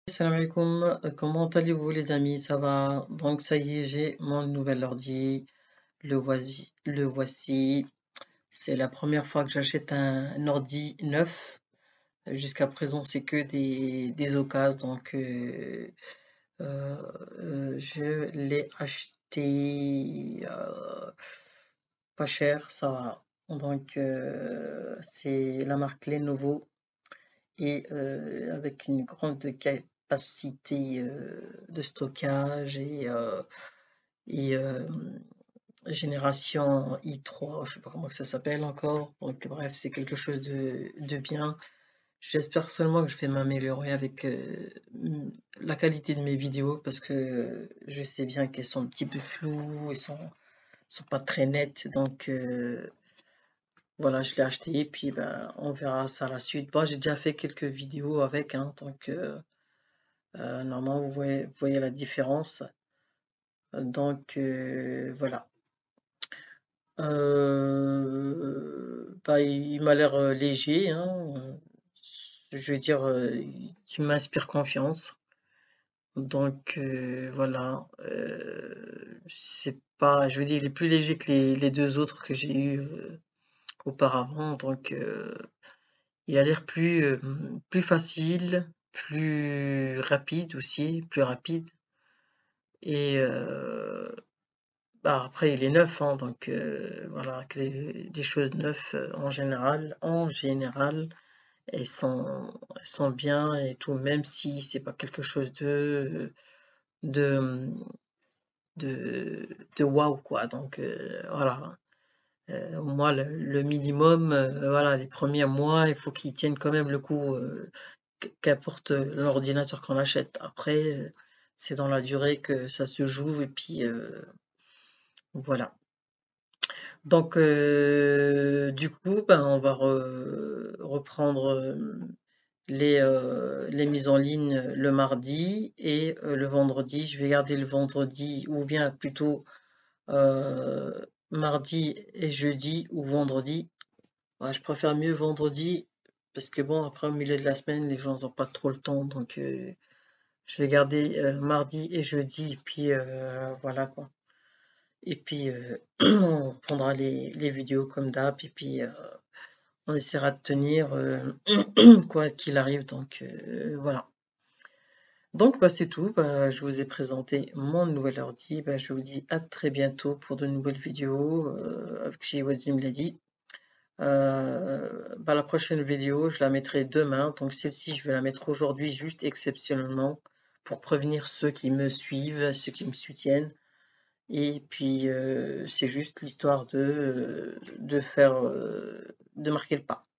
Salam alaikum, comment allez-vous les amis? Ça va? Donc ça y est, j'ai mon nouvel ordi, le voici. C'est la première fois que j'achète un ordi neuf. Jusqu'à présent, c'est que des occasions, donc euh, je l'ai acheté pas cher, ça va. Donc c'est la marque Lenovo et avec une grande capacité de stockage et génération i3, je sais pas comment que ça s'appelle encore. Donc bref, c'est quelque chose de bien. J'espère seulement que je vais m'améliorer avec la qualité de mes vidéos parce que je sais bien qu'elles sont un petit peu floues, sont pas très nettes. Donc voilà, je l'ai acheté et puis ben, on verra ça à la suite. Bon, j'ai déjà fait quelques vidéos avec, hein, donc normalement vous voyez la différence. Donc voilà. Bah, il m'a l'air léger, hein, je veux dire, qui m'inspire confiance. Donc voilà, c'est pas, je veux dire, il est plus léger que les deux autres que j'ai eu auparavant. Donc il a l'air plus facile, plus rapide aussi, plus rapide. Et bah, après, il est neuf, hein, donc voilà, que les choses neuves en général, elles sont bien et tout, même si c'est pas quelque chose de, de waouh, quoi. Donc voilà. Moi, le minimum, voilà, les premiers mois, il faut qu'ils tiennent quand même le coup, qu'apporte l'ordinateur qu'on achète. Après, c'est dans la durée que ça se joue et puis voilà. Donc, du coup, ben, on va reprendre les mises en ligne le mardi et le vendredi. Je vais garder le vendredi ou bien plutôt euh, mardi et jeudi ou vendredi. Ouais, je préfère mieux vendredi parce que bon, après au milieu de la semaine, les gens n'ont pas trop le temps. Donc, je vais garder mardi et jeudi et puis voilà quoi. Et puis, on prendra les vidéos comme d'hab, et puis on essaiera de tenir quoi qu'il arrive. Donc voilà. Donc bah, c'est tout. Bah, je vous ai présenté mon nouvel ordi. Bah, je vous dis à très bientôt pour de nouvelles vidéos avec chez Wazim Lady. Bah, la prochaine vidéo, je la mettrai demain. Donc celle-ci, je vais la mettre aujourd'hui juste exceptionnellement pour prévenir ceux qui me suivent, ceux qui me soutiennent. Et puis c'est juste l'histoire de faire de marquer le pas.